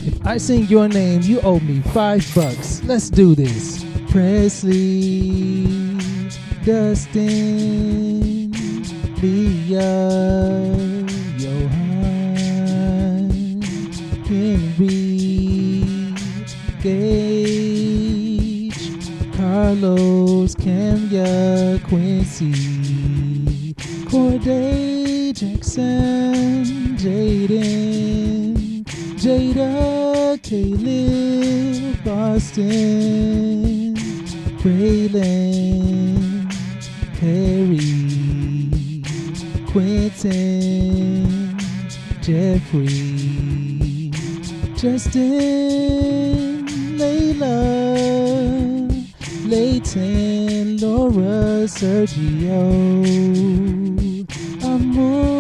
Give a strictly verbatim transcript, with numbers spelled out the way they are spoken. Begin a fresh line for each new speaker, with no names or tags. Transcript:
If I sing your name, you owe me five bucks. Let's do this. Presley, Dustin, Leah, Johan, Henry, Gage, Carlos, Camya, Quincy, Corday, Jackson, Jaden, Jada, Caleb, Boston, Braylon, Perry, Quentin, Jeffrey, Justin, Layla, Layton, Laura, Sergio, Amor.